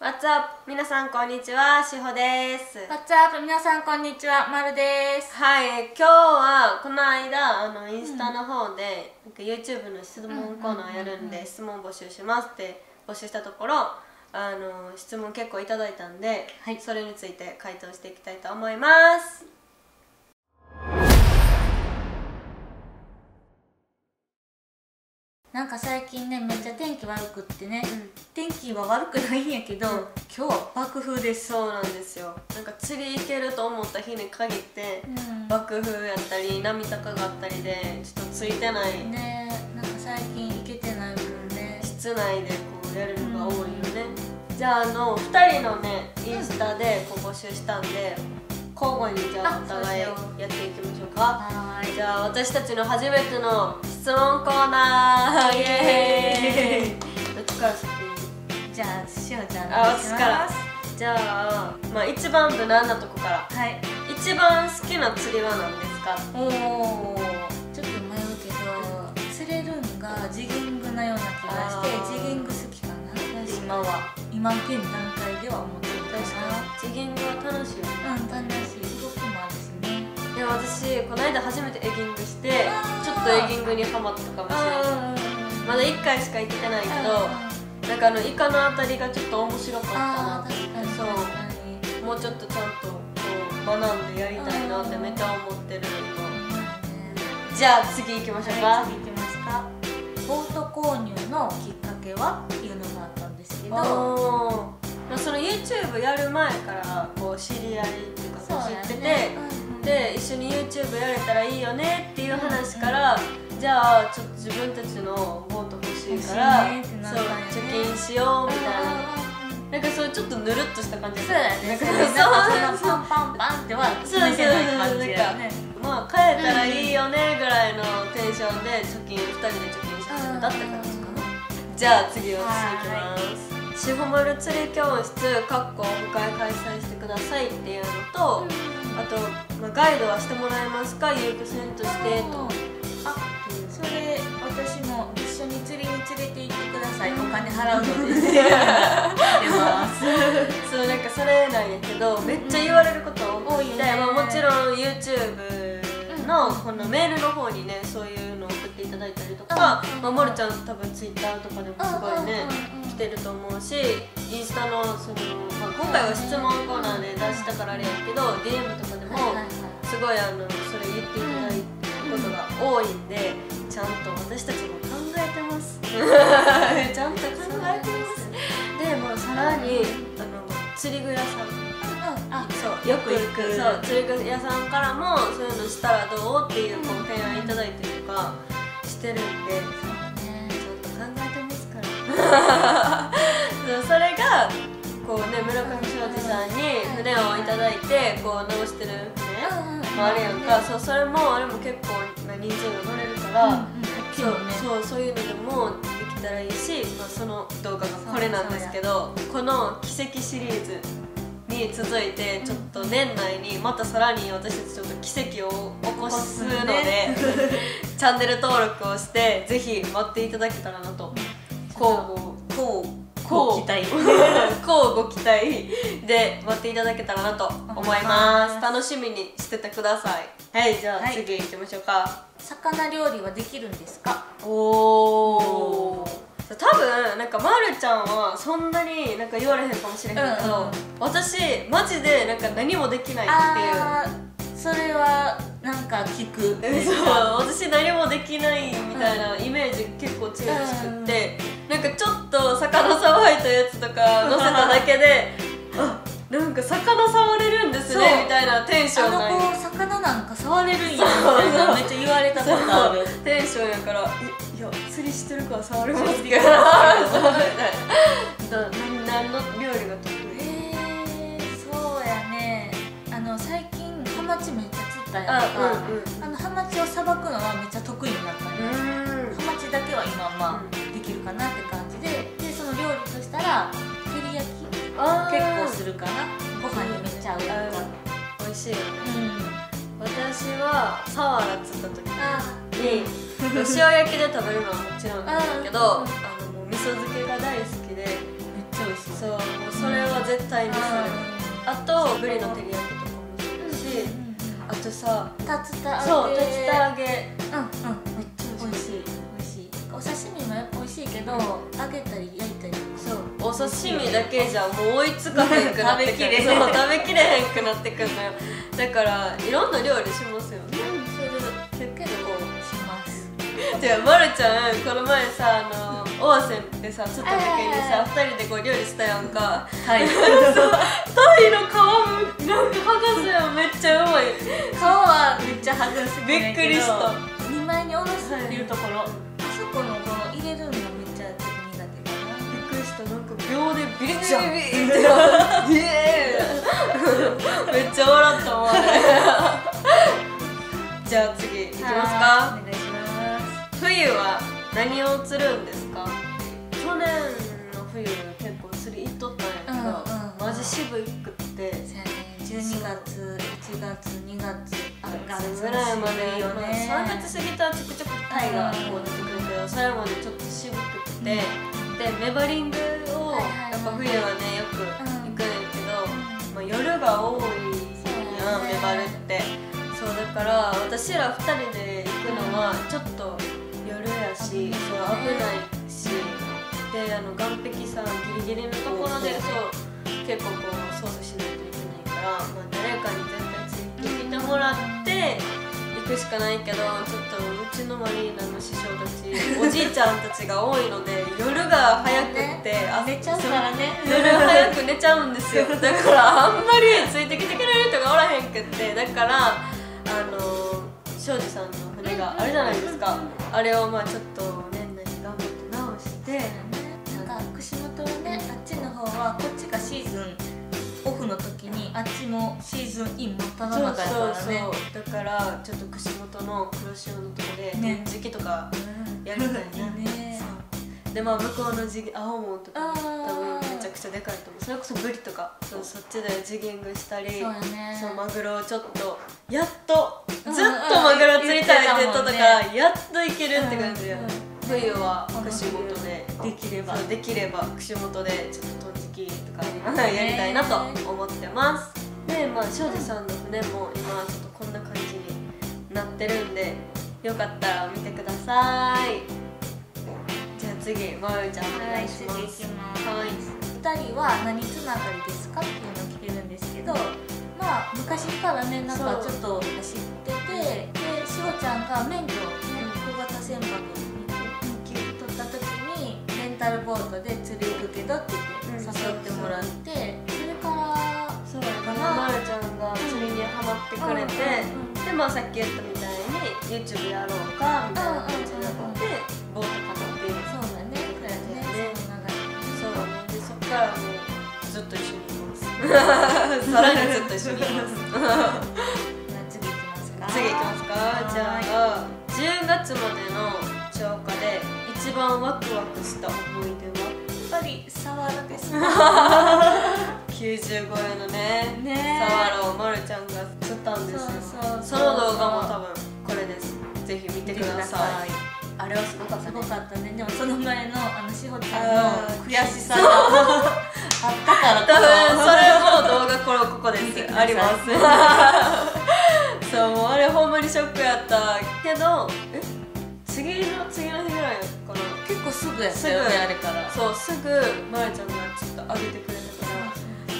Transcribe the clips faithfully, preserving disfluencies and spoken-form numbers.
What's up? 皆さんこんにちは、しほです。 What's up? 皆さんこんにちは、まるです。 はい、今日はこの間あのインスタの方で、うん、なんか YouTube の質問コーナーやるんで質問募集しますって募集したところ、あの質問結構いただいたんで、はい、それについて回答していきたいと思います。 なんか最近ね、めっちゃ天気悪くってね、うん、天気は悪くないんやけど、うん、今日は爆風です。 そうなんですよ。なんか釣り行けると思った日に限って、うん、爆風やったり波高があったりでちょっとついてないね。なんか最近行けてない分ね、 室内でこうやるのが多いよね、うん、じゃああのふたりのねインスタでこう募集したんで、交互にじゃあお互いやっていきましょうか。はい、じゃあ私たちの初めての質問コーナー、イエーイ。どっちから先に？ じゃあしおちゃん、 あ、私から。じゃあ、まあ、一番無難なとこから。はい。一番好きな釣りは何ですか？ おお、ちょっと迷うけど釣れるんがジギングなような気がしてジギング好きかな。今は今現段階では思ってるかな。 ジギングは楽しいよね。 うん、楽しい。動きもあるしね。 いや、私この間初めてエギングしてちょっとエギングにハマったかもしれない。まだいっかいしか行けてないけど、なんかあのイカの当たりがちょっと面白かったなって。そう、もうちょっとちゃんとこう学んでやりたいなってめっちゃ思ってる今。じゃあ次行きましょうか。 はい、次行きますか。ボート購入のきっかけはっていうのがあったんですけど、 その YouTube やる前からこう知り合いっていうか知ってて、ね、うん、で一緒に YouTube やれたらいいよねっていう話から、うんうん、じゃあちょっと自分たちのボート欲しいから、ね、そう貯金しようみたいな、なんかそうちょっとぬるっとした感じ。 そうだね。そうそうそう、パンパンパンっては決めてない感じやね。 まあ買えたらいいよねぐらいのテンションで貯金ふたりで貯金し始めたって感じかな。じゃあ次私行きます。しほまる釣り教室かっこオフ会開催してくださいっていうのと、あと、まあ、ガイドはしてもらえますか、遊漁船としてと。 あ、それ私も一緒に釣りに連れて行ってください、お金払うのです。 そう、なんかそれなんやけどめっちゃ言われること多いんで、まあ、もちろん YouTube のこのメールの方にねそういうのを送っていただいたりとか、まあ、もるちゃん多分 Twitter とかでもすごいね来てると思うし、インスタのその、まあ、今回は質問コーナーで出したからあれやけど ディーエム とかでもすごいあのそれ言っていただいてことが多いんで、ちゃんと私たちも考えてますちゃんと考えてます。でもさらにあの釣り具屋さん、あ、そうよく行くそう釣り具屋さんからもそういうのしたらどうっていうこう提案いただいてるとかしてるんで、ちゃんと考えてますからそう、それがこうね、村上庄司さんに船をいただいてこう直してる船もあるやんか。そう、それもあれも結構な人数が乗れるから、そうそう、そういうのでもできたらいいし、まあ、その動画がこれなんですけど、この奇跡シリーズに続いてちょっと年内にまたさらに私たちちょっと奇跡を起こすのでチャンネル登録をしてぜひ待っていただけたらなと。交互こうご期待こうご期待で待っていただけたらなと思います。楽しみにしててください。はい、じゃあ次行きましょうか。 魚料理はできるんですか？ おお、多分なんかまるちゃんはそんなになんか言われへんかもしれへんけど、うんうん、私マジでなんか何もできないっていう。 あ、それはなんか聞く。 そう、私何もできないみたいなイメージ結構強いらしくって、うん、なんかちょっと魚さばいたやつとか乗せただけであ、なんか魚触れるんですねみたいなテンションなんや。 あの子魚なんか触れるんやみたいなめっちゃ言われたことあるテンションやから、え、いや釣りしてるから触れますって言うから何の料理が得意？ えー、そうやね、あの最近ハマチめっちゃ釣ったやんか、あ、うんうん、あのハマチをさばくのはめっちゃ得意になったね。ハマチだけは今まあ、うん、できるかなって感じで、でその料理としたら照り焼き結構するかな。ご飯にめっちゃ合うから美味しいよね、うん、私はサワラ釣った時に塩焼きで食べるのはもちろんなんだけど、あのもう味噌漬けが大好きでめっちゃ美味しい。そう、もうそれを絶対にする。あとブリの照り焼きとかもするし、あとさ竜田揚げ、 そう竜田揚げ、 うんうん、めっちゃ美味しい美味しい。お刺身もやっぱ美味しいけど、揚げたり焼いたり、 そうお刺身だけじゃもう追いつかへんくなってくる。そう食べきれへんくなってくるのよ。だからいろんな料理しますよね。 する結構します。 じゃあまるちゃんこの前さあのオアセンでさ釣った時にさふたりでこう料理したやんか。 はい。 タイの皮むなんか剥がすやん、めっちゃうまい。 皮はめっちゃ剥がす。 びっくりした。 にまいにおろすっていうところ、あそこのこの入れるのがめっちゃ苦手かな。 びっくりした。なんか秒でビリビリビリってなってイエーイめっちゃ笑ったもんね。じゃあ次いきますか。 お願いします。 冬は何を釣るんですか？去年の冬結構釣り行っとったんやけど、うんうん、マジ渋くって、 じゅうにがつ、いちがつ、にがつぐらいまでよね。さんがつ過ぎたらちょくちょくタイがこう出てくるけど、それまでちょっと渋くって、でメバリングをやっぱ冬はねよく行くんやけど、まあ、夜が多いやん、メバルって。そうだから私らふたりで行くのはちょっと夜やし、そう危ないし、であの岸壁さギリギリのところでそう結構こう操作しないといけないから、まあ、誰かに絶対ついてきてもらって行くしかないけど、ちょっとうちのマリーナの師匠たちおじいちゃんたちが多いので夜が早くって寝ちゃうからね。 夜早く寝ちゃうんですよ。だからあんまりついてきてくれる人がおらへんくって、だからあの庄司さんの船があるじゃないですか。あれをまあちょっと年内に頑張って直して、 なんか串本のね、あっちの方はこっちがシーズンオフの時にあっちもシーズンイン真っ只中やからね。 そうそうそう、だからちょっと串本の黒潮のとこで年時期とかやりたいな、ね、そうでまあ向こうのジ青門とか多分めちゃくちゃでかいと思う。それこそブリとか そ, そっちでジギングしたり、そう、ね、そうマグロをちょっとやっとずっとマグロ釣りたいって言っとったから、うんうん、やっといけるって感じや、うんうん、冬は串本でできればできれば串本でちょっとトンジキとかやりたいなと思ってます。でまあ庄司さんの船も今ちょっとこんな感じになってるんで、よかったら見てください。じゃあ次まるちゃんお願いします。はい、次いきます。はい、 ふたりは何つながりですかっていうのを聞けるんですけど、まあ昔からねなんかちょっと知ってて、でしほちゃんが免許をね小型船舶に取った時にレンタルボートで釣り行くけどって言って誘ってもらって、それからそうかな、まるちゃんが釣りにハマってくれて、でまあさっき言ったみたいに YouTube やろうかみたいな感じになってボート買って、 そうだね、そうだね、 そうね、でそっからもうずっと一緒にいます。さらにずっと一緒にいます。 次行きますか。 次行きますか。じゃあじゅうがつまでの超過で一番ワクワクした思い出はやっぱりサワラです。 きゅうじゅうごえんのね、ねサワラをまるちゃんが釣ったんですよ。 そうそうそう、 その動画も多分これです。ぜひ見てください。あれはすごかったね。 すごかったね。でもその前のあのしほちゃんの悔しさがあったから多分それも動画これここですあります。そうもうあれほんまにショックやったけど、え次の次の日ぐらいかな。 結構すぐやったよね、あれから。 そうすぐまるちゃんがちょっと上げてくれたから、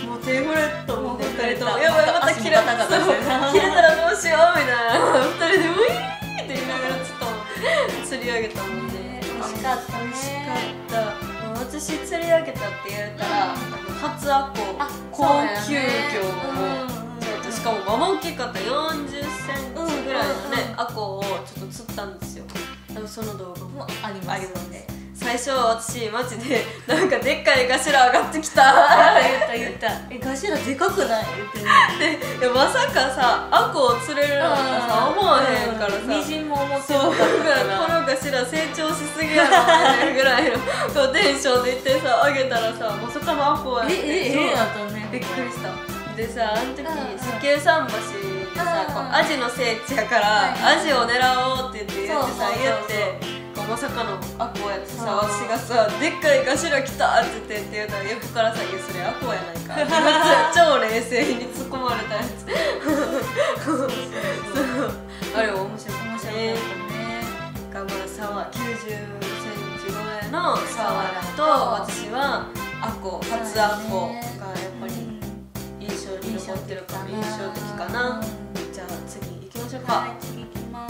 もう手震えと思ってふたりともやばいまた切れた切れたらどうしようみたいなふたりでウィーって言いながらちょっと釣り上げたもんね。 美味しかったね。 美味しかった。私釣り上げたって言ったら、うん、あの初アコ高級魚をちょっとしかもまま大きかったよんじゅっセンチぐらいのねアコをちょっと釣ったんですよ。多分その動画もありますね。 最初私マジでなんかでっかい頭上がってきた言った言ったえ頭でかくない言ってでいやまさかさアコを釣れるなんてさ思わへんからさ、 みじんも思ってなかったからこの頭成長しすぎやろみたいなぐらいのテンションでいってさあげたらさまさかのアコやってえええだったね。 びっくりした。でさあの時石油桟橋でさこうアジの聖地やからアジを狙おうって言って言ってさ言ってまさかのアコやってさ、私がさ「でっかい頭来た!」って言ってって言うたら横からさ「いやそれアコやないか」 超冷静に突っ込まれたやつあれ面白かったね。がまあサワきゅうじゅっセンチ超えのサワラと、私はアコ初アコがやっぱり印象に残ってるから印象的かな。じゃあ次行きましょうか。 はい、次行きます。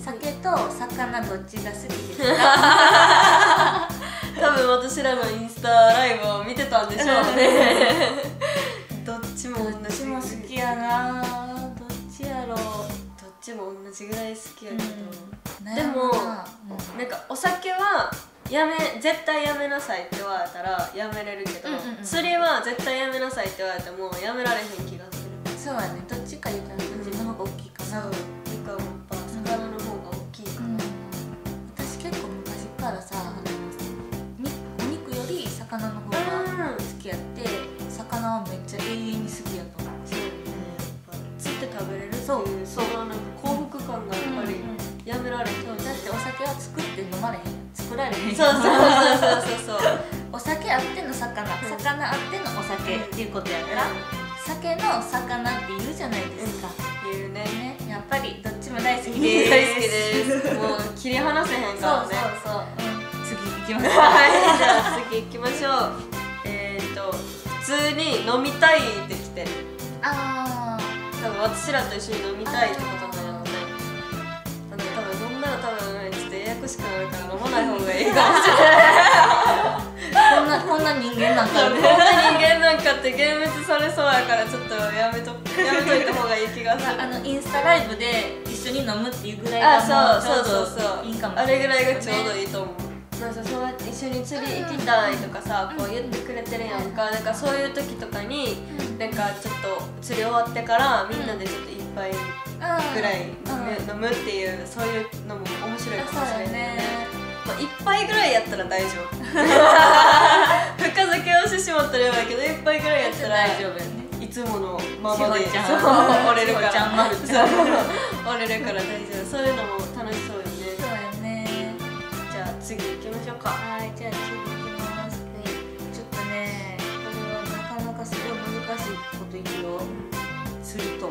酒と魚どっちが好きですか？ 多分私らのインスタライブを見てたんでしょうねどっちも同じ。 どっちも好きやな。どっちやろう。 どっちも同じぐらい好きやけど、 うん、 でも、うん、 うん、 なんかお酒はやめ絶対やめなさいって言われたらやめれるけど、うんうんうん、釣りは絶対やめなさいって言われてもやめられへん気がする。 そうやね。どっちか言ったらどっちの方が大きいかな。 そう、てかやっぱ魚の方が大きいから、うん、 私結構昔からさ、お肉より魚の方が好きやって、うん、魚はめっちゃ永遠に好きやと思う。 そうね、やっぱ釣って食べれるっていうそうそのなんか幸福感がやっぱりやめられへん。 だってお酒は作って飲まれへん、作られへん。 そうそうそうそうそうお酒あっての魚、魚あってのお酒っていうことやから、酒の魚って言うじゃないですか。 言うね。 ね、やっぱりどっちも大好きです。 大好きです。もう切り離せへんからね。 そうそうそう、うん、次行きましょう。 はい、じゃあ次行きましょう。えっと普通に飲みたいってきてる。ああ、多分私らと一緒に飲みたいってことだよね。あの多分飲んだら多分ちょっとややこしくなるから飲まない方がいいかもしれないこんなこんな人間なんかこんな人間なんかって幻滅されそうやからちょっとやめとやめといた方がいい気がする。 あのインスタライブで一緒に飲むっていうぐらいがもうちょうどいいかもしれない。 あれぐらいがちょうどいいと思う。なんかそうやって一緒に釣り行きたいとかさ、こう言ってくれてるやんか。なんかそういう時とかになんかちょっと釣り終わってからみんなでちょっと一杯ぐらい飲むっていうそういうのも面白いかもしれないね。まあ、いっぱいぐらいやったら大丈夫深酒をしてしまったらやばいけどいっぱいぐらいやったら大丈夫よね。 いつものままで折れるから折れるから大丈夫。そういうのも楽しそうよね。 そうやね。 じゃあ次行きましょうか。 はい、じゃあ次行きます。ちょっとね、これはなかなかすごい難しいこと言うよ。釣りと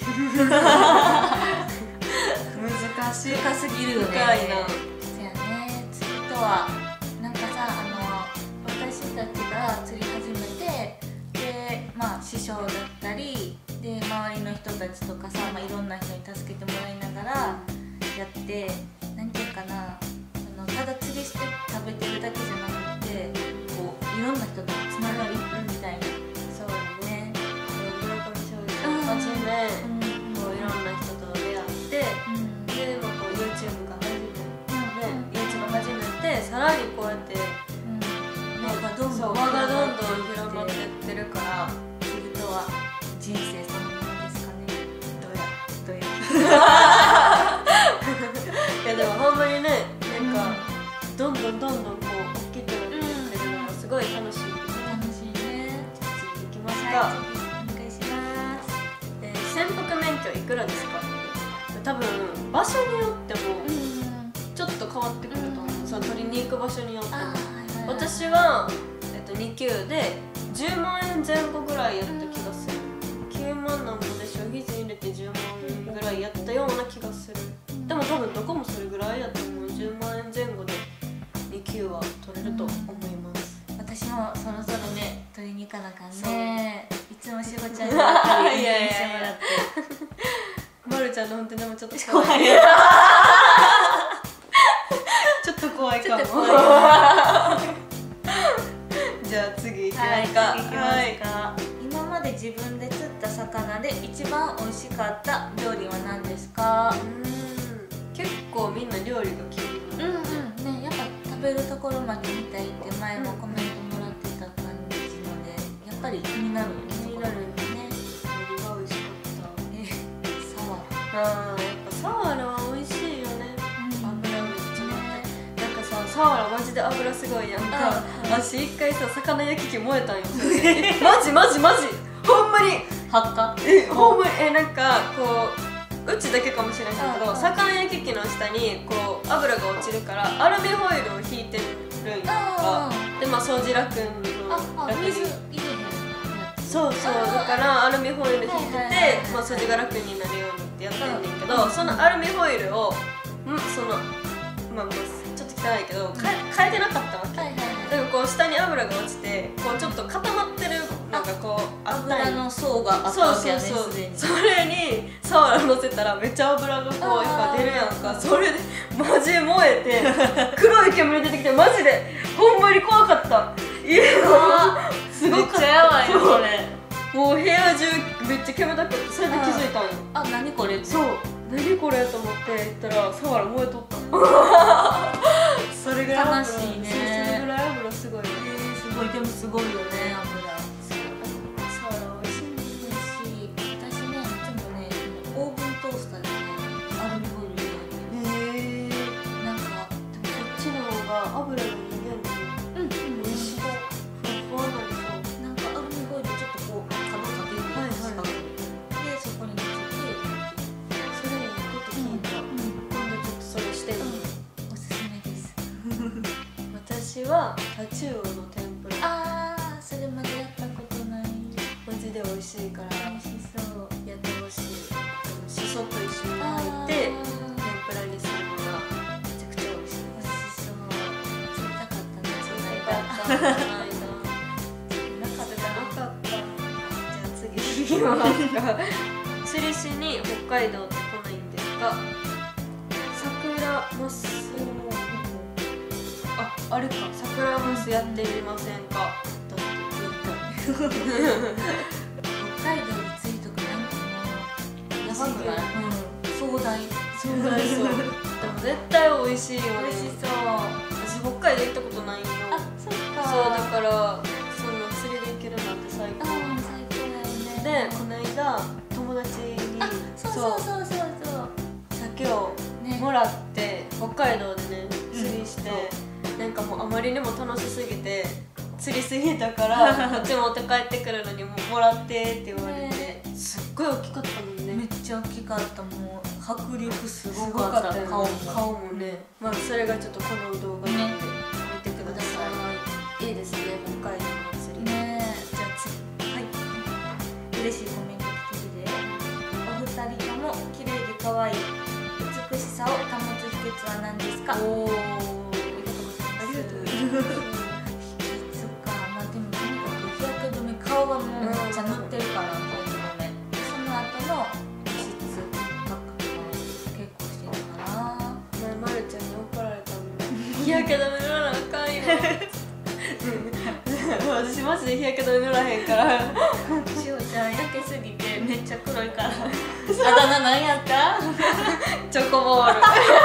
は難しい。 深すぎるよね。 深いな。 はなんかさ、あの私たちが釣り始めてで、まあ師匠だったりで周りの人たちとかさ、まあ、いろんな人に助けてもらいながらやってなんていうかな、あのただ釣りして食べてるだけじゃなくてこういろんな人とつながりみたいな。 そうね。村上翔司はじめ、こういろんな人と出会って、うん、で、まあ、こう YouTube が始めて、YouTube 始めてさらにこうやって、うん、輪がどんどん輪がどんどん広まってってるから釣りとは人生そのものですかね。どうやどうやいやでもほんまにね、なんか、うん、どんどんどんどんこう大きくなってってるのがすごい楽しい、ね、 楽しいね。 じゃあ次行きますか。 はい、お願いします。 えー、船舶免許いくらですか？多分場所によっても、うんちょっと変わってくると思う、うん、その取りに行く場所によっても、はいはいはい、私は、えっと、に級でじゅうまんえんぜん後ぐらいやった気がする、うん、きゅうまんなんぼで消費税入れてじゅうまんえんぐらいやったような気がする、うん、でも多分どこもそれぐらいやと思う。じゅうまんえんぜん後でに級は取れると思います、うん、 私もそろそろね取りに行かなあかんね。いつもしごちゃんにばっかり運転してもらってまるちゃんの運転でもちょっと怖いちょっと怖いかもじゃあ次行きますか。 はい、次行きますか、はい、今まで自分で釣った魚で一番美味しかった料理は何ですか？ うーん結構みんな料理が気になる。 うんうんね、やっぱ食べるところまで見たいって前もコメントもらってた感じのでやっぱり気になるよね。 気になるよね。何が美味しかった？ え、サワラ。あーやっぱサワラは美味しいよね。油めっちゃね。なんかさ、サワラマジで油すごいやんか。私一回さ魚焼き器燃えたんよ。マジマジマジ。ほんまに。 発火？ え、ほんまにえなんかこううちだけかもしれないけど、魚焼き器の下にこう油が落ちるからアルミホイルを引いてるんやんか。でまあ掃除楽のあ、水入れへん。 そうそう、だからアルミホイル引いてて、まあ筋が楽になるようにってやってんねんけど、そのアルミホイルをんそのまあもうちょっと汚いけど変えてなかったわけ。だからこう下に油が落ちてこうちょっと固まってるのがこうあった油の層があったわけやね。 そうそうそう、それにサワラ乗せたらめっちゃ油がこうやっぱ出るやんか。それでマジ燃えて黒い煙出てきて、マジでほんまに怖かった。家のすごかった。めっちゃやばいよそれ。もう部屋中めっちゃ煙たくて、それで気づいたんよ。 あ、何これ。 そう、何これと思って行ったらサワラ燃えとった。それぐらい悲しいね。 それぐらい油すごいね。 すごい、でもすごいよね油。 サワラ美味しい。 美味しい。私ね、いつもねオーブントースターでねアルミホイル入れる。へえ。なんかでもそっちの方が油が逃げんのに美味しい。ふわふわなりそう。 なんかアルミホイルちょっとこう角かけて四角でそこに乗せて。 それいいこと聞いた。今度ちょっとそれしてみる。 おすすめです。 私はタチウオの天ぷら。 ああ、それまでやったことない。 マジで美味しいから美味しそう。 やってほしい。しそと一緒に入って天ぷらにするのがめちゃくちゃ美味しい。 美味しそう。釣りたかったな、その間。 なかった。なかった。じゃあ次行きますか。釣りしに北海道って来ないんですか。桜マス。あ、あれか。桜マスやってみませんか。だって北海道に釣りとかなんかもうやばくない？壮大。 壮大そう。でも絶対美味しいよね。 美味しそう。 私北海道行ったことないよ。 あ、そっか。 そうだからそんな釣りで行けるなんて最高。 最高だよね。 でこの間友達にそうそうそうそうそう鮭をもらって北海道でね釣りして、なんかもうあまりにも楽しすぎて釣りすぎたからこっち持って帰ってくるのにももらってって言われて、すっごい大きかったもんね。 めっちゃ大きかった。もう迫力すごかった。 すごかったよね。顔も顔もね。まあそれがちょっとこの動画で見てください。いいですね、北海道の釣りね。じゃあ次、はい、嬉しいコメント来てるで。お二人とも綺麗で可愛い、美しさを保つ秘訣は何ですか。おお、ありがとうございます。秘訣か。まあでもとにかく日焼け止め、顔はもうめっちゃ塗ってるから日焼け止め。その後の保湿パックとか結構してるかな。 前まるちゃんに怒られたの。日焼け止め塗らなあかんよ。私マジで日焼け止め塗らへんから。 しおちゃん焼けすぎてめっちゃ黒いから。あだ名何やった？ チョコボール。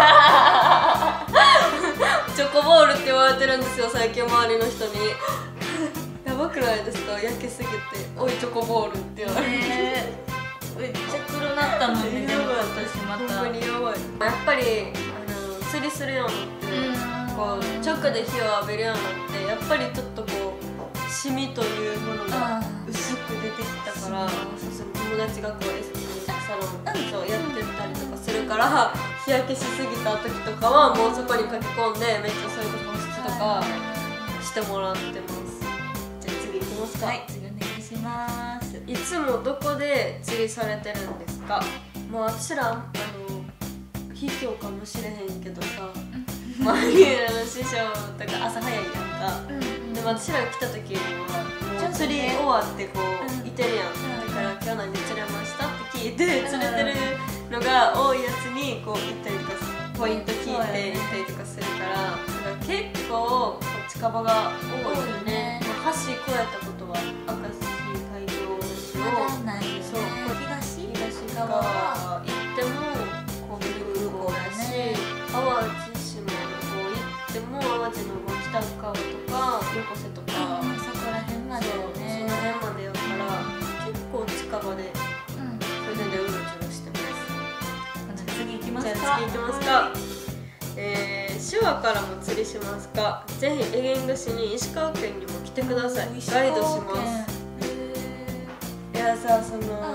チョコボールって言われてるんですよ、最近周りの人に。やばくないですか、焼けすぎて「おいチョコボール」って言われて、 えー、めっちゃ黒なったもんね。でも私またほんまにやばい。やっぱりあの釣りするようになって、こう直で火を浴びるようになって、やっぱりちょっとこうシミというものが薄く出てきたから、その友達がこうエステサロンそうやってたりとかするから、日焼けしすぎた時とかはもうそこに書き込んでめっちゃそういう保湿とかしてもらってます。じゃあ次行きますか。 はい、次お願いします。 いつもどこで釣りされてるんですか。もう私らあの卑怯かもしれへんけどさ、周りの師匠とか朝早いやんか、うん、でも私らが来た時はもう釣り終わってこう、うん、いてるやん、うん、だから「今日何釣れました?」って聞いて、釣れてるのが多いやつにこう行ったりとかポイント聞いて行ったりとかするから、だから結構近場が多いよね。橋越えたことは明石海峡大橋をまだないよね。そう東東側は行ってもこう空港だし、淡路島の方行っても淡路の北川とか横瀬とか、 うん、そこら辺までよね。 その辺までやから結構近場でそれでうろちょろしてます。 次行きますか。 じゃあ次行きますか。えー、手話からも釣りしますか。ぜひエゲングシに石川県にも来てください。ガイドします。いやさ、その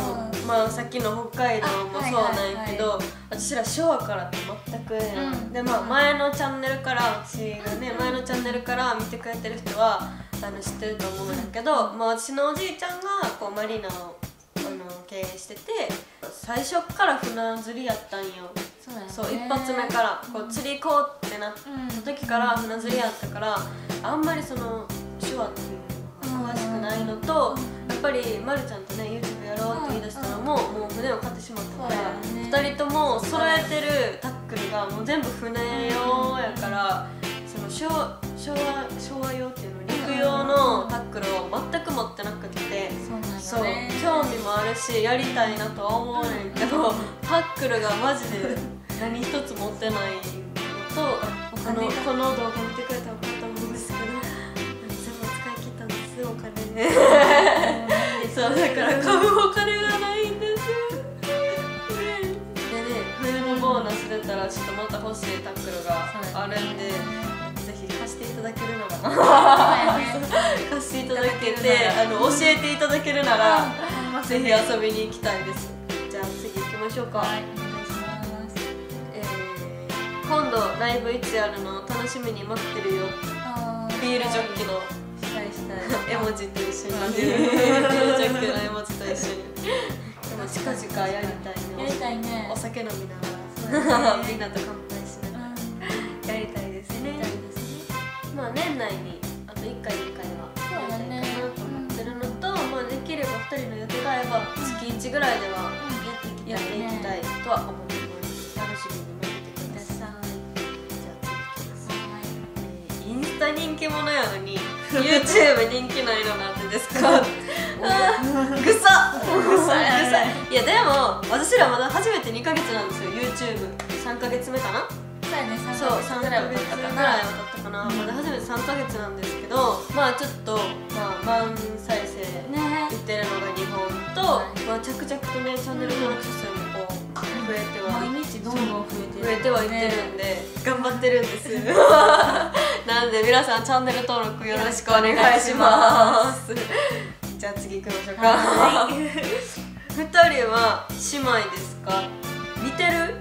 まあさっきの北海道もそうなんやけど、私ら昭和からって全くやん、うん、でまあ前のチャンネルから私がね前のチャンネルから見てくれてる人はあの知ってると思うんだけど、まあ、私のおじいちゃんがこうマリーナをあの経営してて最初から船釣りやったんよ。そうだよね、そう一発目からこう釣り行こうってなった時から船釣りやったから、あんまりその手話っていうのが詳しくないのと、やっぱりまるちゃんとね YouTube やろうって言い出したのももう船を買ってしまったから、ふたりとも揃えてるタックルがもう全部船用やから、その昭和昭和昭和用っていうの陸用のタックルを全く持ってなくて、そう興味もあるしやりたいなとは思うねんけど、タックルがマジで何一つ持ってないのと、あのこの動画見てくれたら分かると思うんですけど、全部使い切ったんですお金ねそうだから買うお金がないんですでね、冬のボーナス出たらちょっとまた欲しいタックルがあるんで、ぜひ貸していただけるのかな貸していただけて、あの教えていただけるならぜひ遊びに行きたいです。じゃあ次行きましょうか。はい、お願いします。えー、今度ライブいつやるの楽しみに待ってるよ。ビールジョッキのしたいしたい絵文字と一緒にビールジョッキの絵文字と一緒にでも近々やりたいね。 やりたいね。お酒飲みながらみんなと乾杯しながらやりたいですね。まあ年内にあといっかいにかいはやりたいかなと思ってるのと、まあできればふたりの予定が合えば月いちぐらいではやっていきたいとは思っています。楽しみに待っててください。じゃあ次いきます。インスタ人気者やのに YouTube 人気ないのなんでですかぐさぐさいやでも私らまだ初めてにかげつなんですよ。 YouTubeさんかげつめかな。そうさんかげつぐらいは経ったかな、まだ初めてさんかげつなんですけど、まあちょっと、まあ、万再生いってるのがにほんと、まあ、着々とねチャンネル登録者数もこう増えては毎日どんどん増えて増えてはいってるんで頑張ってるんですなんで皆さんチャンネル登録よろしくお願いしますじゃあ次行きましょうか。ふたりは姉妹ですか？似てる？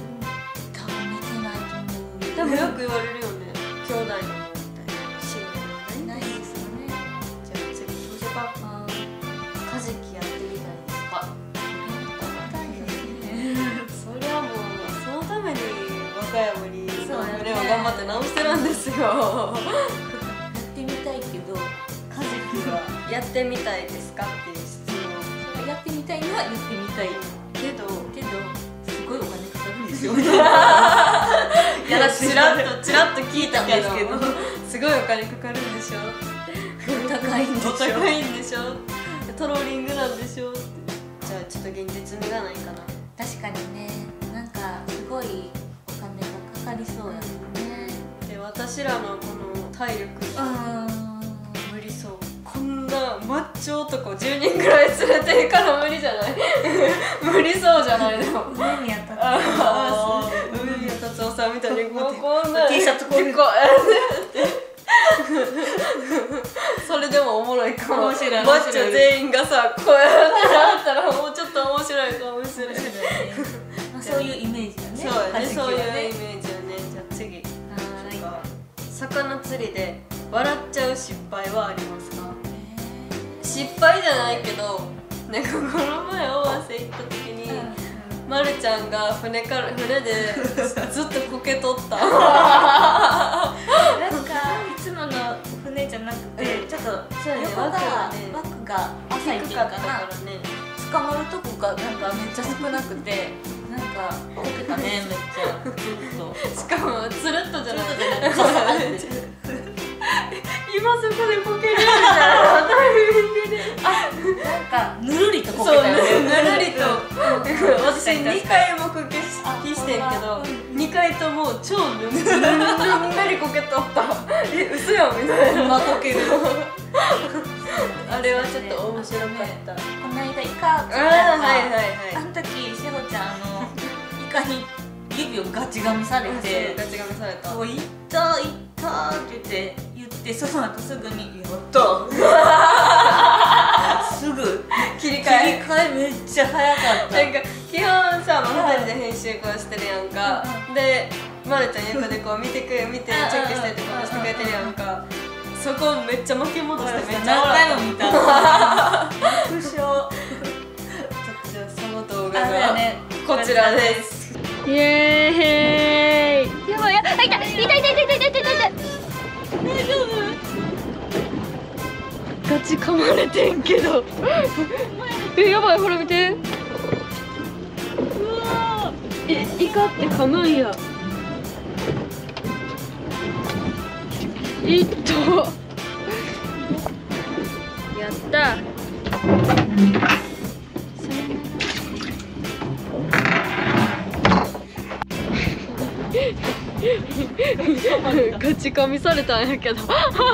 でもよく言われるよね、兄弟のみたいな。姉妹はないですよね。じゃあ次行きましょうか。カジキやってみたいですか？それはもうそのために和歌山に船を頑張って直してるんですよやってみたいけど、 カジキはやってみたいですかっていう質問。 やってみたいのはやってみたいけどけどすごいお金かかるんですよいやちらっとちらっと聞いたんですけどすごいお金かかるんでしょ高いんでしょ高いんでしょトローリングなんでしょって。じゃあちょっと現実味がないかな。 確かにね、なんかすごいお金がかかりそうやね、 うん、で私らのこの体力無理そう。こんなマッチョ男じゅうにんぐらい連れていから無理じゃない無理そうじゃないでも上宮達夫上宮達夫さんみたいにこうこんな T シャツこういうそれでもおもろいかも。 面白いマッチョ全員がさこうやってなったらもうちょっと面白いかもしれないそういうイメージだね。 そうやね、そういうイメージよね。じゃあ次、魚釣りで笑っちゃう失敗はありますか？失敗じゃないけど、なんかこの前大瀬行った時に、うん、まるちゃんが船から船でずっとこけとったなんかいつもの船じゃなくて、ちょっと横が枠が浅いっていうかな、捕まるとこがなんかめっちゃ少なくてなんかこけたね、めっちゃずっとしかもつるっとじゃなくて今そこでこけるみたいなタイミングであ、なんかぬるりとこけたよね。 そう、ぬるりと私にかいもこけしてんけどにかいとも超ぬるりこけとったえ、嘘やんみたいなまこけるあれはちょっと面白かった。 この間イカ釣ったらあの時しほちゃんあのイカに指をガチガミされてガチガミされたもういったいったって言って言ってその後すぐにやったすぐ切り替え切り替えめめっちゃ早かった。 なんか基本さ、ふたりで編集こうしてるやんか、でまるちゃん横でこう見てく見てチェックしてってことしてくれてるやんか。そこめっちゃ巻き戻してめっちゃ何回も見た。 爆笑。ちょっとじゃあその動画がこちらです。 イエーイ。やばいや、あ、痛い痛い痛い痛い痛い痛い痛い痛い。大丈夫？ガチ噛まれてんけど。え、やばい、ほら見て。うわー。え、イカって噛むんや。いっと。やった。ガチ噛みされたんやけど。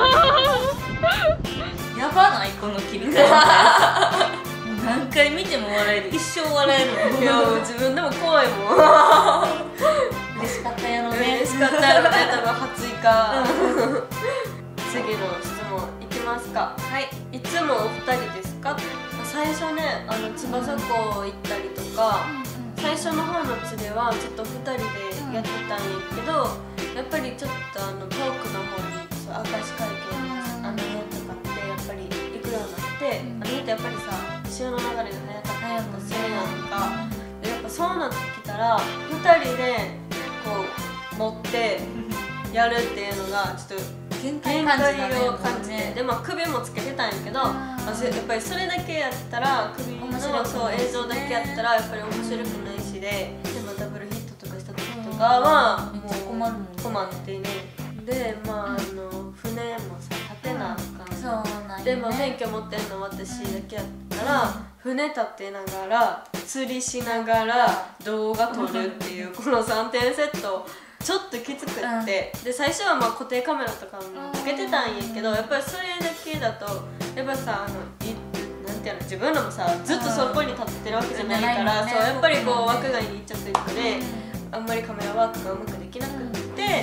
やばないこの切り替え。何回見ても笑える。一生笑えるもん。 いやもう自分でも怖いもん。 嬉しかったやろね。 嬉しかったやろね。多分初イカ。次の質問いきますか。 はい。 いつもお二人ですか？最初ね、あの翼湖行ったりとか、最初の方の釣りはちょっとふたりでやってたんやけど、やっぱりちょっとあの遠くの方にそう明石海峡のあの辺とかってやっぱり行くようになって、あの辺ってやっぱりさ潮の流れが速かったりとかするやんか。でやっぱそうなってきたらふたりでこう持ってやるっていうのがちょっと限界を感じて、でまあ首もつけてたんやけど、やっぱりそれだけやったら首のそう映像だけやったらやっぱり面白くないしで、でもダブルヒットとかした時とかはもう困るもん。 困ってね。でまああの船もさ立てなあかん。 そうなん。 でも免許持ってんの私だけやったら、船立てながら釣りしながら動画撮るっていうこのさんてんセットちょっときつくって、うん、で最初はまあ固定カメラとかもつけてたんやけど、やっぱりそれだけだとやっぱさあのいなんていうの自分らもさずっとそこに立ってるわけじゃないから、うん、そうやっぱりこう枠外に行っちゃってるので、あんまりカメラワークがうまくできなくって、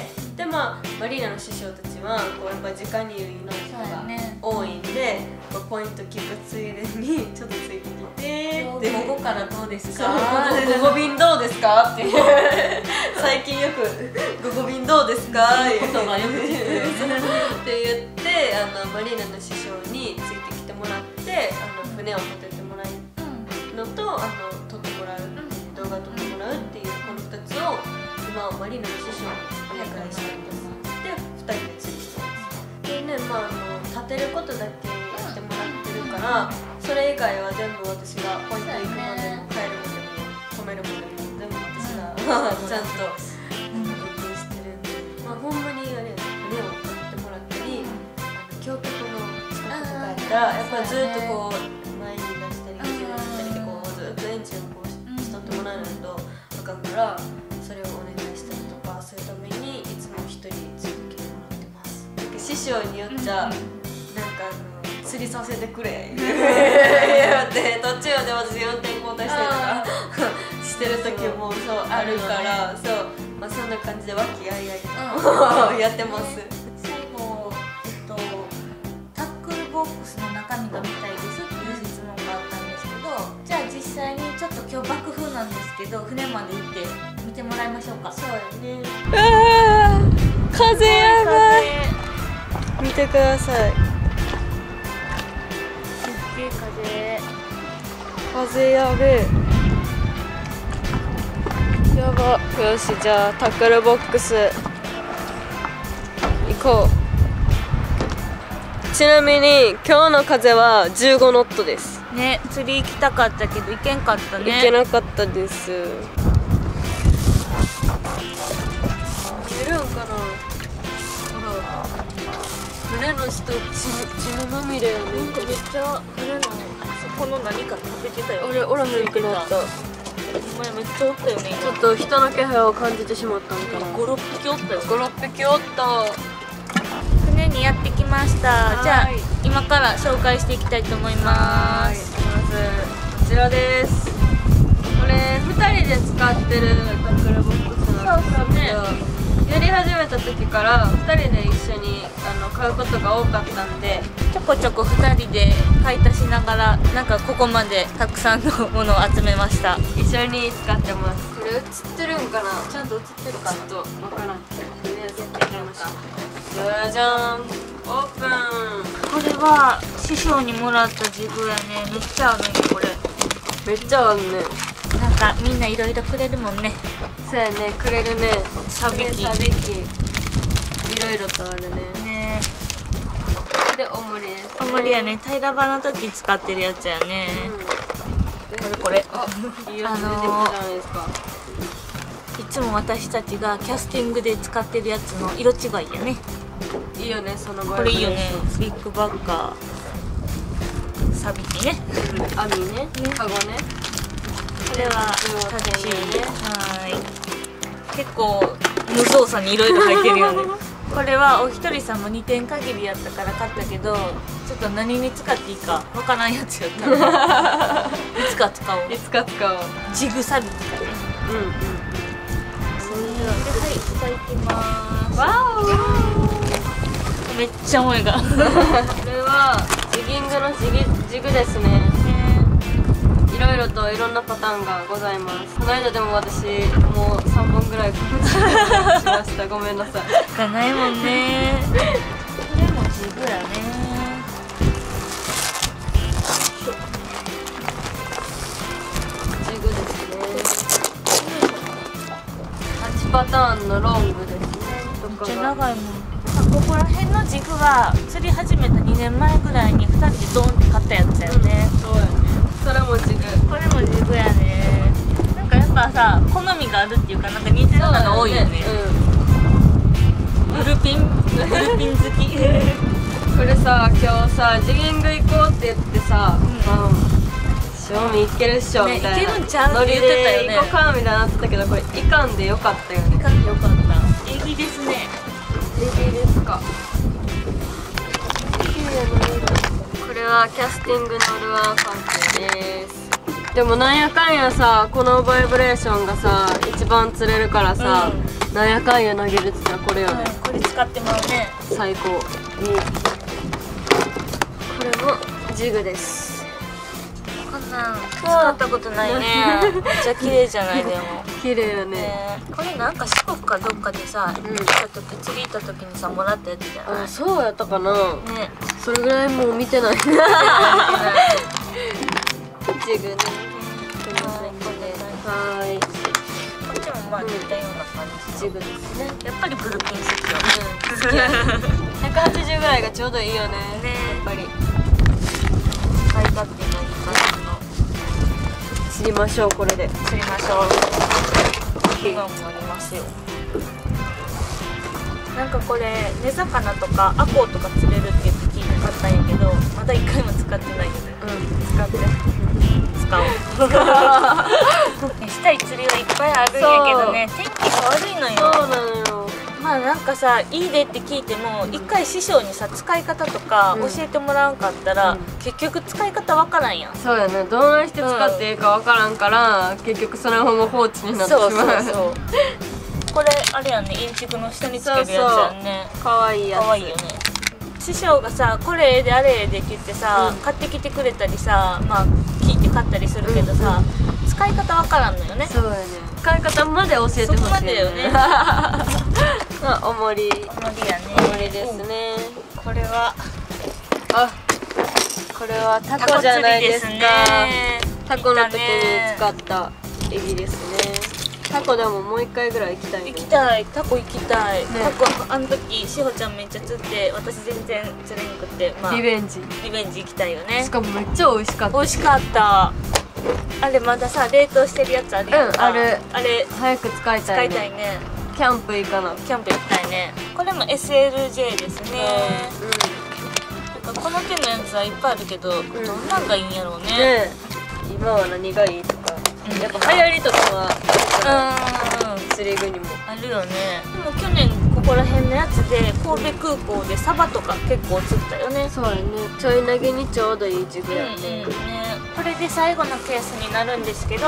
でまあマリーナの師匠たちはこうやっぱり直にいの人が多いんで、まあ、ポイント聞くついでにちょっとついてきてで午後からどうですか？ 午後便どうですかって最近よく午後便どうですかって言ってあのマリーナの師匠についてきてもらってあの船を立ててもらうのと、あの撮ってもらう動画撮ってもらうっていうこのふたつを今はマリーナの師匠にお願いしています。でふたりで釣りしてます。でね、まあ、あの立てることだけやってもらってるから、それ以外は全部私がポイント行くまでも帰るまでも止めるまでも全部私がちゃんと運転してるんで、まあほんまにあれ船を立ててもらったり、あの橋脚の近くとかやったらやっぱずっとこう前に出したり後ろに出したりでこうずっとエンジンをこうしとってもらわないとあかんから、それをお願いしたりとかするためにいつも一人続けてもらってます。なんか師匠によっちゃ、なんかあの釣りさせてくれって途中で私運転交代したりとかしてる時もそうあるから、そう、まあ、そんな感じで和気あいあいとやってます。 最後、えっと、タックルボックスの中身が見たいですっていう質問があったんですけど、じゃあ実際にちょっと今日爆風なんですけど船まで行って見てもらいましょうか。 そうやね。あー、風やばい。見てください。 風風やべえ。やば。よし、じゃあタックルボックス行こう。ちなみに今日の風はじゅうごノットですね。釣り行きたかったけど行けんかったね。 行けなかったです。見えるんかな。ほら船の人血のまみれやね。 めっちゃ船のこの何か食べてたよ。 俺おらへんくなった。 お前めっちゃおったよね。 ちょっと人の気配を感じてしまったんかな。 ご、ろっぴきおったよ。 ご、ろっぴきおった。 船にやってきました。じゃあ今から紹介していきたいと思います。 まずこちらです。これふたりで使ってるタックルボックスなんですけど、 やり始めた時からふたりで一緒にあの買うことが多かったんで、 ちょこちょこふたりで買い足しながらなんかここまでたくさんのものを集めました。 一緒に使ってます。これ映ってるんかな、 ちゃんと映ってるかな。 ちょっとわからんけど、とりあえずやってみましょう。じゃじゃーん、オープン。 これは師匠にもらったジグやね。めっちゃあるんよこれ。 めっちゃあるね。 なんかみんないろいろくれるもんね。 そうやね、くれるね。 サビキサビキいろいろとあるね。 ねで、おもりです、ね。 おもりやね。平場の時使ってるやつやね。 うん、 これこれ。 あ、いいやつ出てきたじゃないですか。 いつも私たちがキャスティングで使ってるやつの色違いやね。 いいよね、そのこれいいよね。ビッグバッカーサビキね。 網ね、カゴね。 これはタッチね。はい。結構無造作にいろいろ入ってるよね。これはお一人様にてん限りやったから買ったけど、ちょっと何に使っていいかわからんやつやったらいつか使おう。 いつか使おう。 ジグサビキだね。 うんうん。 はい、いただきます。 わめっちゃ重いが。 お。これはジギングのジギジグですね。いろいろといろんなパターンがございます。この間でも私もうさんぼんぐらいこっちしました。ごめんなさい。 がないもんね。これもジグやね。 ジグですね。はちパターンのロングですね。 めっちゃ長いもん。ここら辺のジグは釣り始めたにねんまえぐらいにふたりでドンって買ったやつやよね。 そうやね。それもジグ。 これもジグやね。なんかやっぱさ、好みがあるっていうか、なんか似てるのが多いよね。ウルピン、ウルピン好き。 これさ、今日さ、ジギング行こうって言ってさ、うん、賞味いけるっしょみたいな、 ね、いけるんちゃうノリで行こうかみたいななってたけど、これいかんでよかったよね。 いかんでよかった。エギですね。 エギですか。これはキャスティングのルアー関係です。でもなんやかんやさ、このバイブレーションがさ一番釣れるからさ、うん、なんやかんや投げるって言ったらこれよね、 うん、これ使ってまうね。 最高に。これもジグです。 こんなん使ったことないね。めっちゃ綺麗じゃないでも。 綺麗よね、 ね。これなんか四国かどっかでさ、うん、行った時釣り行った時にさもらったやつじゃない？ あ、そうやったかな。 ね。 それぐらいもう見てない。ジグね。はい。 こっちもまあ似たような感じ。 ジグですね。 やっぱりブルピン好きよね。 好きやね。ひゃくはちじゅうぐらいがちょうどいいよね。 ね。 やっぱり。 使い勝手のいい感じの。 釣りましょう、これで。 釣りましょう。期間もありますよ。なんかこれ根魚とかアコウとか釣れるって言って聞いて買ったんやけど、まだ一回も使ってないよね。 うん、使って。 使おう。したい釣りはいっぱいあるんやけどね、天気が悪いのよ。 そうなのよ。 まあなんかさ、いいでって聞いても一回師匠にさ使い方とか教えてもらわんかったら、うん、結局使い方わからんやん。 そうやね、どないして使っていいかわからんから、うん、結局そのまま放置になってしまう。そうそうそう。 これあれやんね、インチクの下につけるやつやんね。 かわいいやつ。 かわいいよね。師匠がさ、これええであれええでって言ってさ、うん、買ってきてくれたりさ、まあ聞いて買ったりするけどさ、うん、使い方わからんのよね。 そうやね、使い方まで教えてほしい、ね、 そこまでよね。 あ、おもり。 おもりやね。 おもりですね。 これはあ、これはタコじゃないですか。タコの時に使ったエビですね。タコでももう一回ぐらい行きたいね。 行きたい、タコ行きたい、ね、タコあの時しほちゃんめっちゃ釣って私全然釣れなくて、まあ、 リベンジリベンジ行きたいよね。 しかもめっちゃ美味しかった。 美味しかった。あれまださ冷凍してるやつあるやんか。 うん、ある。 あれ早く使いたいね。 使いたいね。 キャンプ行かな。 キャンプ行きたいね。これも エスエルジェー ですね。うん、なんかこの手のやつはいっぱいあるけど、うん、どんなんがいいんやろうね。 ね、今は何がいいとか、うん、やっぱ流行りとかは釣り具にもあるよね。でも去年ここら辺のやつで神戸空港でサバとか結構釣ったよね。 そうやね、ちょい投げにちょうどいいジグやね。 うんうんね。これで最後のケースになるんですけど、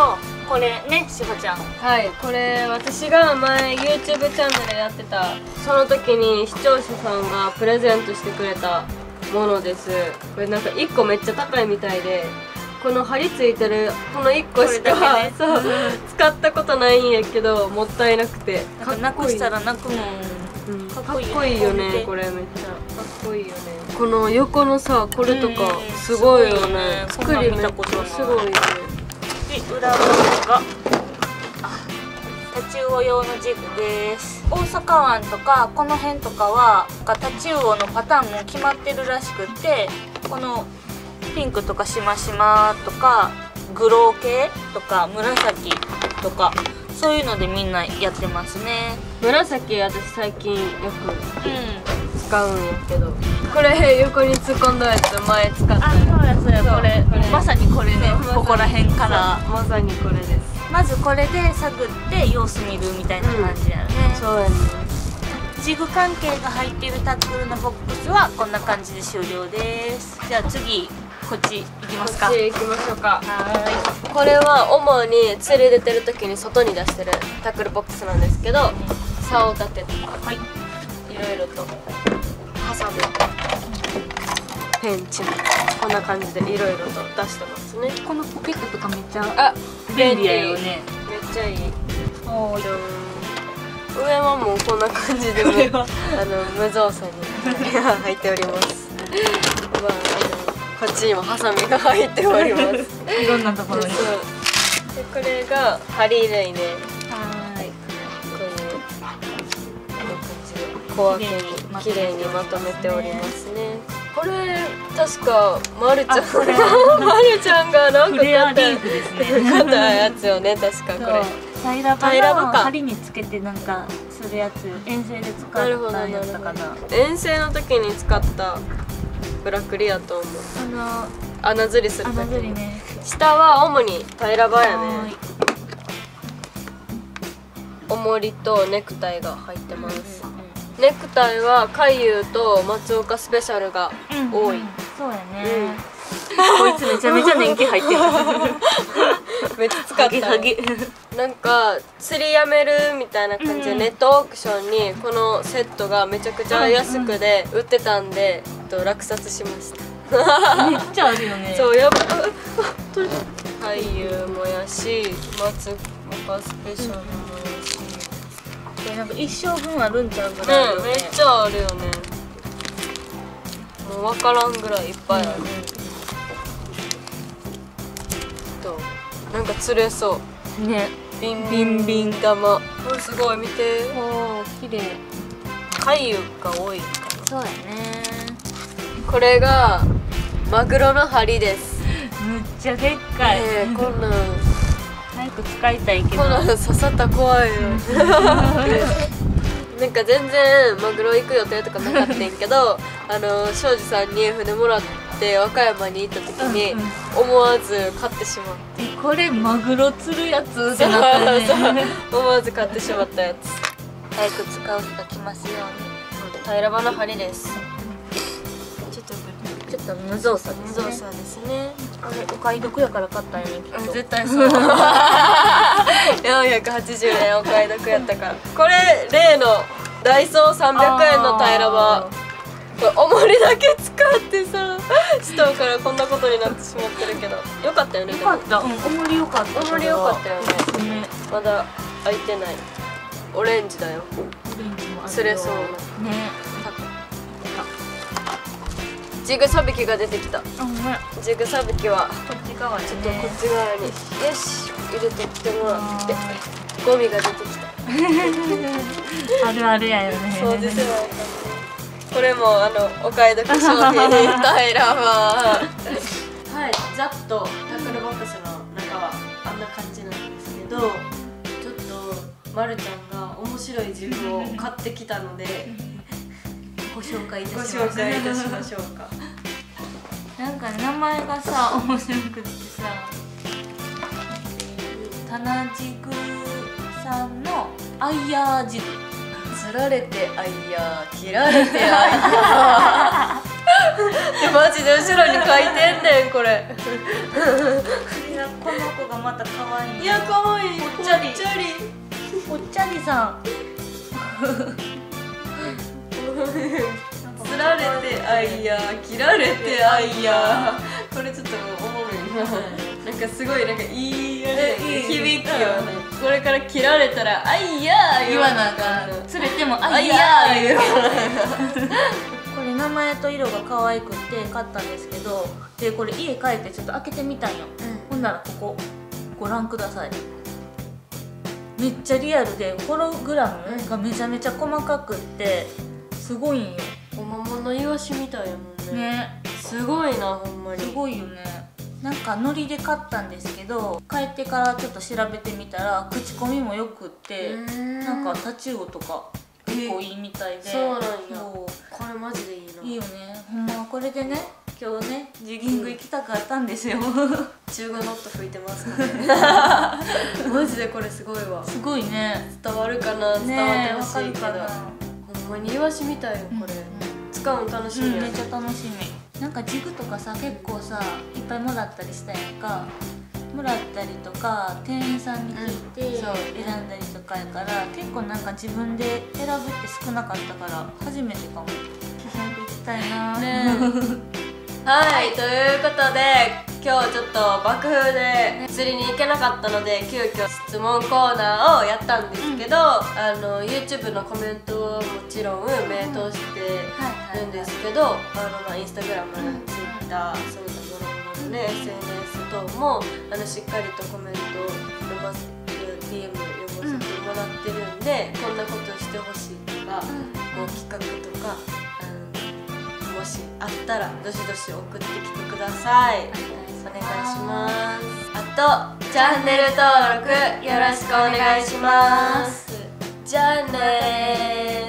これね、しほちゃん。 はい、これ私が前 YouTube チャンネルやってたその時に視聴者さんがプレゼントしてくれたものです。これなんかいっこめっちゃ高いみたいで、この針ついてるこのいっこしか、ね、そう使ったことないんやけど、もったいなくてかっこいい。なくしたら泣くもん。 うん、かっこいいよね。これめっちゃかっこいいよね。この横のさ、これとかすごいよね。作りめっちゃすごいよね。 で、裏側がタチウオ用のジグです。大阪湾とかこの辺とかはタチウオのパターンも決まってるらしくて、このピンクとかしましまとかグロー系とか紫とかそういうのでみんなやってますね。 紫私最近よく使うんやけど、うん、これ横に突っ込んだやつ前使ったやつ。 あ、そうやそうや、これこれまさにこれね、ここら辺からまさにこれです。 まずこれで探って様子見るみたいな感じだよね、 うん、そうやね。 ジグ関係が入っているタックルのボックスはこんな感じで終了です。じゃあ次こっち行きますか。 こっち行きましょうか。 はい。 これは主に釣り出てる時に外に出してるタックルボックスなんですけど、竿立てとか、はい、いろいろとハサミ、ペンチもこんな感じでいろいろと出してますね。 このポケットとかめっちゃあ便利やよね。 めっちゃいい。 おー、 上はもうこんな感じでもあの無造作に入っております。まあ、あのこっちにもハサミが入っております。 いろんなところに。でこれが針類ね。 はい。 こういう小分けに綺麗にまとめておりますね。これ確かまるちゃんまるちゃんがなんか買ったやつよね。確かこれ。 平場の針につけてなんかするやつ、遠征で使ったやつかな。 遠征の時に使ったブラクリやと思う。 あの穴釣りする時。 穴釣りね。 下は主に平場やね。重りとネクタイが入ってます。ネクタイは海遊と松岡スペシャルが多い。 そうやね。こいつめちゃめちゃ年季入ってる。 めっちゃ使った。なんか釣りやめるみたいな感じでネットオークションにこのセットがめちゃくちゃ安くで売ってたんで落札しました。 めっちゃあるよね。 そうやば。海遊もやし、松岡スペシャルもやし。 これなんか一生分あるんちゃうぐらい、 ね、めっちゃあるよね。もう分からんぐらいいっぱいある。どう？なんか釣れそうね。 ビンビンビン玉。これすごい見て。 おお、綺麗。 海遊が多いかな。 そうやね。 これがマグロの針です。 むっちゃでっかい。 えー、こんなん早く使いたいけど。 こんなん刺さったら怖いよ。なんか全然マグロ行く予定とかなかったんやけど、あの庄司さんに船もらって和歌山に行った時に思わず買ってしまう。 え、これマグロ釣るやつってなったね。 思わず買ってしまったやつ。 早く使う日が来ますように。 平場の針です。ちょっとちょっと無造作無造作ですね。 あれお買い得やから買ったんやね、きっと。 絶対そう。よんひゃくはちじゅうえんお買い得やったから。これ例のダイソーさんびゃくえんの平場。これ重りだけ使ってさ、下からこんなことになってしまってるけど、よかったよね。 よかった。うん、重りよかった。 重りよかったよね。まだ開いてない。オレンジだよ。 オレンジもあるよ。 釣れそうな。 ね。 ジグサビキが出てきた。ジグサビキはこっち側に、ね、 ちょっとこっち側によし入れてきてもらって、ゴミが出てきた。 あるあるやよね。 そうですよ。これもあのお買い得商品平場。はい、ざっとタックルボックスの中はあんな感じなんですけど、ちょっとまるちゃんが面白いジグを買ってきたので。 ご紹介いたします。 ご紹介いたしましょうか。 なんか名前がさ面白くってさ、タナジグさんのアイヤージグ。 釣られてアイヤー、切られてアイヤー。 マジで後ろに書いてんねんこれ。 いやこの子がまた可愛い。 いや可愛い。 ぽっちゃりぽっちゃり。 ぽっちゃりさん。 つられてあいや切られてあいや。これちょっとおもろいな。なんかすごいなんかいい響きよね。これから切られたらあいや言わなあかん。釣れてもあいや言う。これ名前と色が可愛くって買ったんですけど、でこれ家帰ってちょっと開けてみたんよ。ほんならここご覧ください。めっちゃリアルでホログラムがめちゃめちゃ細かくってすごいんよ。 お桃のイワシみたいやもんね。 ね、 すごいなほんまに。 すごいよね。なんかノリで買ったんですけど、帰ってからちょっと調べてみたら口コミもよくって、なんかタチウオとか結構いいみたいで。 そうなんや。 これマジでいいな。 いいよね。ほんまはこれでね今日ねジギング行きたかったんですよ。 じゅうごノット吹いてますかね。マジでこれすごいわ。 すごいね。 伝わるかな、伝わってほしいけど、 ね、 ほんまにイワシみたいよこれ、うん、使うの楽しみや、 うん、めっちゃ楽しみ。なんかジグとかさ結構さいっぱいもらったりしたやんか。もらったりとか店員さんに聞いて選んだりとかやから、結構なんか自分で選ぶって少なかったから初めてかも。早く行きたいなね。 はい、ということで今日ちょっと爆風で釣りに行けなかったので急遽質問コーナーをやったんですけど、うん、あの YouTube のコメントはもちろん目通してるんですけど、インスタグラム、Twitter、そういったもののね エスエヌエス 等もあのしっかりとコメントを読ませて ディーエム 読ませてもらってるんで、うん、こんなことしてほしいとか、うん、こう企画とかもしあったらどしどし送ってきてください。お願いします。あとチャンネル登録よろしくお願いします。じゃあねー。